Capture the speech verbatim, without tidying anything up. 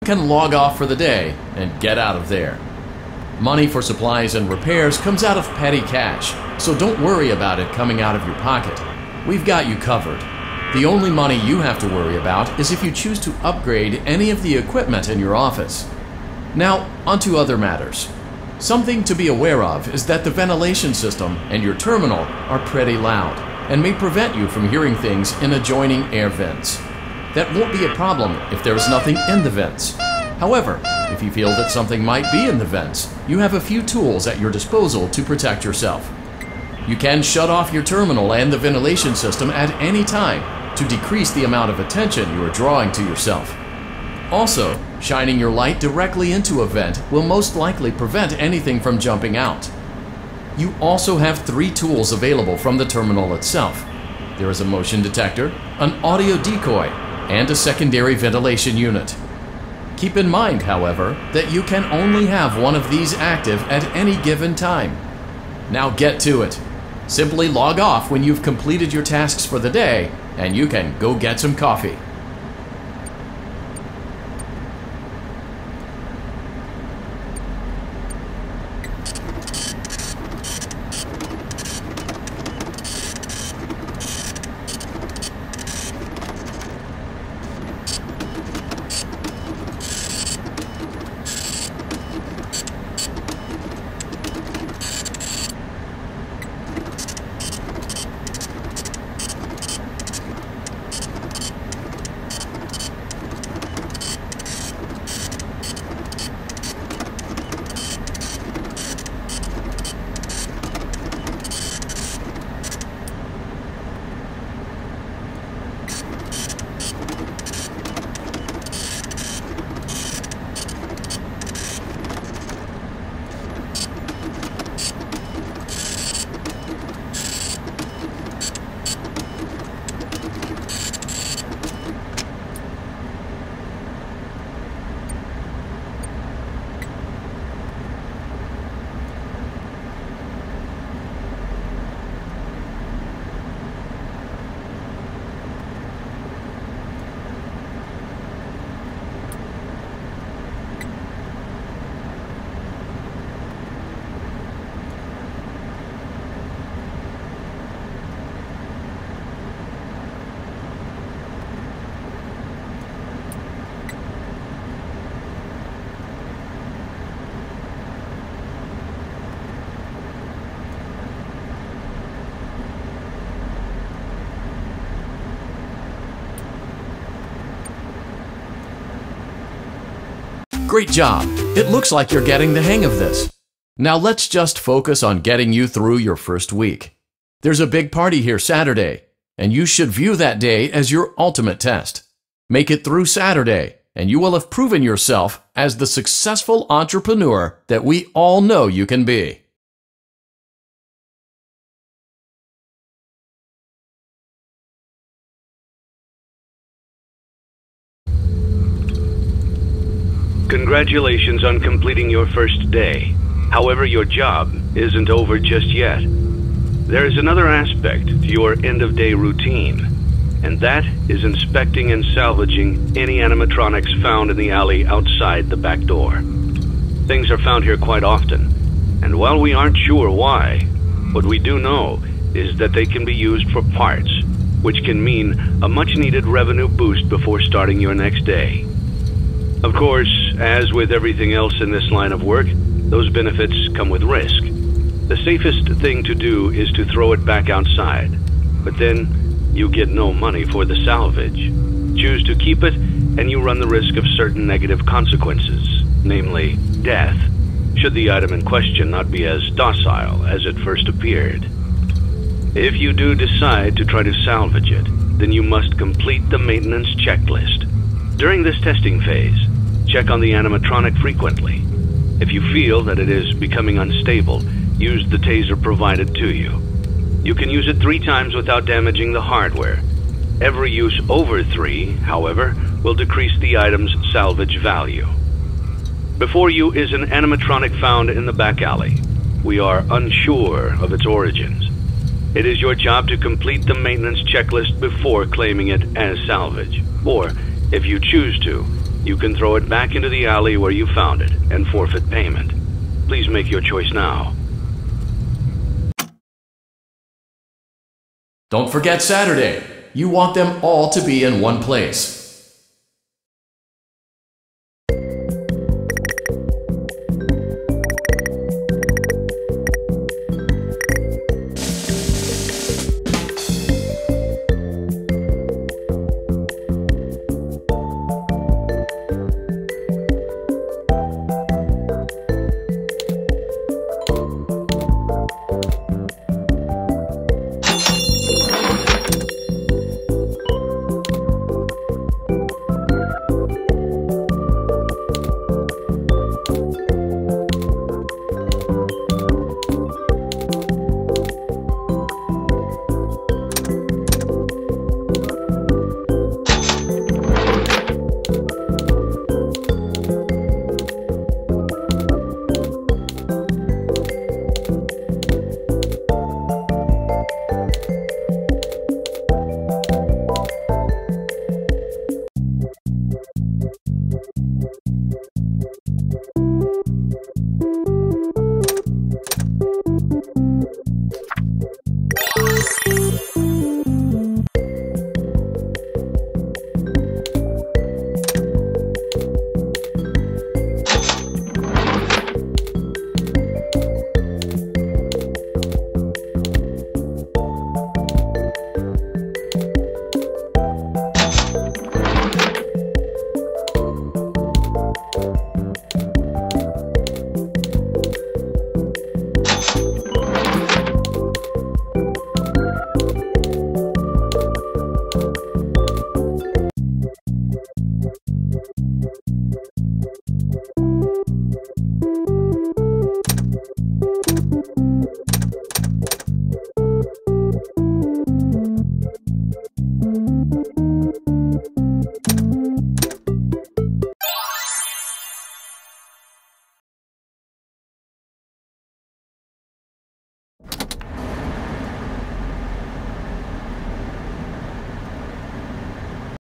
can log off for the day and get out of there. Money for supplies and repairs comes out of petty cash, so don't worry about it coming out of your pocket. We've got you covered. The only money you have to worry about is if you choose to upgrade any of the equipment in your office. Now, onto other matters. Something to be aware of is that the ventilation system and your terminal are pretty loud and may prevent you from hearing things in adjoining air vents. That won't be a problem if there is nothing in the vents. However, if you feel that something might be in the vents, you have a few tools at your disposal to protect yourself. You can shut off your terminal and the ventilation system at any time to decrease the amount of attention you are drawing to yourself. Also, shining your light directly into a vent will most likely prevent anything from jumping out. You also have three tools available from the terminal itself. There is a motion detector, an audio decoy, and a secondary ventilation unit. Keep in mind, however, that you can only have one of these active at any given time. Now get to it. Simply log off when you've completed your tasks for the day, and you can go get some coffee. Great job! It looks like you're getting the hang of this. Now let's just focus on getting you through your first week. There's a big party here Saturday, and you should view that day as your ultimate test. Make it through Saturday, and you will have proven yourself as the successful entrepreneur that we all know you can be. Congratulations on completing your first day. However, your job isn't over just yet. There is another aspect to your end-of-day routine, and that is inspecting and salvaging any animatronics found in the alley outside the back door. Things are found here quite often, and while we aren't sure why, what we do know is that they can be used for parts, which can mean a much-needed revenue boost before starting your next day. Of course, as with everything else in this line of work, those benefits come with risk. The safest thing to do is to throw it back outside, but then you get no money for the salvage. Choose to keep it, and you run the risk of certain negative consequences, namely death, should the item in question not be as docile as it first appeared. If you do decide to try to salvage it, then you must complete the maintenance checklist. During this testing phase, check on the animatronic frequently. If you feel that it is becoming unstable, use the taser provided to you. You can use it three times without damaging the hardware. Every use over three, however, will decrease the item's salvage value. Before you is an animatronic found in the back alley. We are unsure of its origins. It is your job to complete the maintenance checklist before claiming it as salvage. Or, if you choose to, You can throw it back into the alley where you found it and forfeit payment. Please make your choice now. Don't forget Saturday. You want them all to be in one place. You